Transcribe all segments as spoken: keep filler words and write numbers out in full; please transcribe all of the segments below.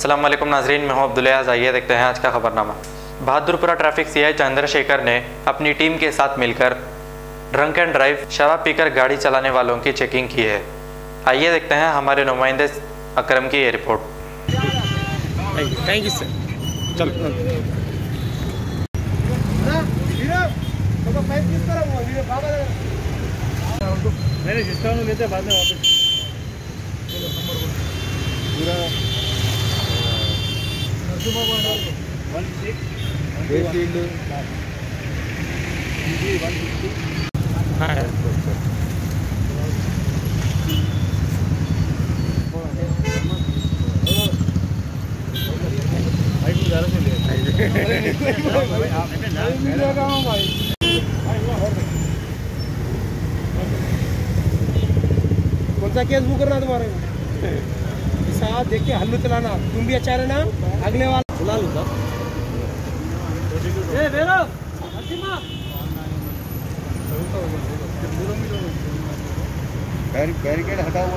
अस्सलाम वालेकुम नाजरीन, मैं हूं अब्दुल-अज़ीज़। आइए देखते हैं आज का खबरनामा। बहादुरपुरा ट्रैफिक सीआई चंद्रशेखर ने अपनी टीम के साथ मिलकर ड्रंक एंड ड्राइव शराब पीकर गाड़ी चलाने वालों की चेकिंग की है। आइए देखते हैं हमारे नुमाइंदे अकरम की ये रिपोर्ट। Thank you sir. चल मेरे सिस्टम लेते बाद में वापस पूरा कौन सा केस बुक करना तुम्हारे साथ? देख के हल्लू चलाना, तुम भी अच्छा रहना, अगले वाला बुला लूंगा। बैरिकेड हटाओ।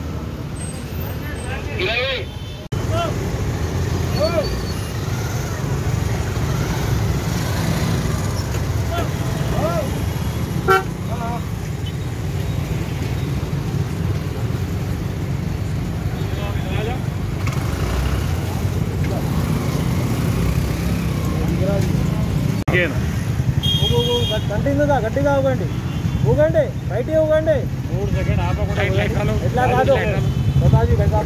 కంటిన్యూగా గట్టిగా ఊగండి ఊగండి బయటికి ఊగండి మూడు సెకండ్ ఆపకుండా ఎట్లా కాదు బతాజీ ఇట్లా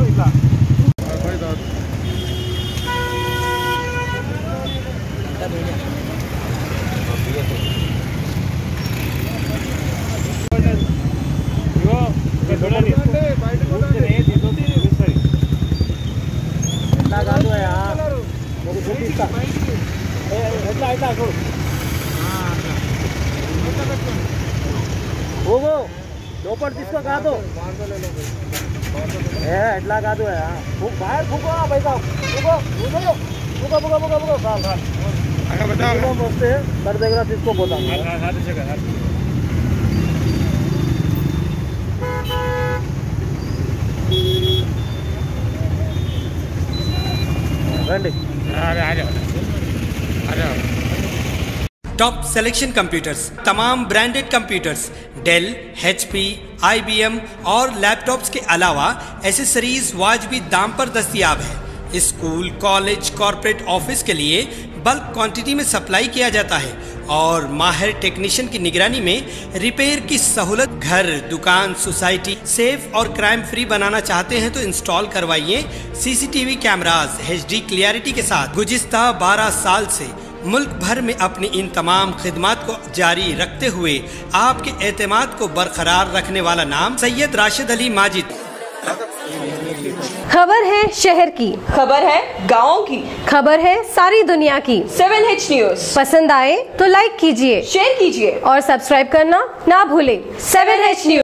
ఎట్లా కాదు ఒక చూపిస్తా ఎట్లా ఎట్లా చూడు ఊగు లోపల తీసుకో కాదు ఏ ఎట్లా కాదు బాగా ఫుకో పైసా ఫుకో ఫుకో ఫుకో ఫుకో ఫుకో ఫుకో చాలు చాలు వస్తే దాని దగ్గర తీసుకోపోతాం రండి टॉप सिलेक्शन कंप्यूटर्स, तमाम branded computers Dell, H P, I B M और लैपटॉप्स के अलावा एसेसरीज वाजबी दाम पर दस्तियाब है। स्कूल, कॉलेज, कॉर्पोरेट ऑफिस के लिए बल्क क्वांटिटी में सप्लाई किया जाता है और माहिर टेक्नीशियन की निगरानी में रिपेयर की सहूलत। घर, दुकान, सोसाइटी सेफ और क्राइम फ्री बनाना चाहते हैं तो इंस्टॉल करवाइए CCTV cameras H D clarity के साथ। गुज़िश्ता बारह साल से मुल्क भर में अपनी इन तमाम खिदमात को जारी रखते हुए आपके एतमाद को बरकरार रखने वाला नाम सैयद राशिद अली माजिद। खबर है शहर की, खबर है गाँव की, खबर है सारी दुनिया की। सेवन एच न्यूज पसंद आए तो लाइक कीजिए, शेयर कीजिए और सब्सक्राइब करना ना भूले। Seven H news.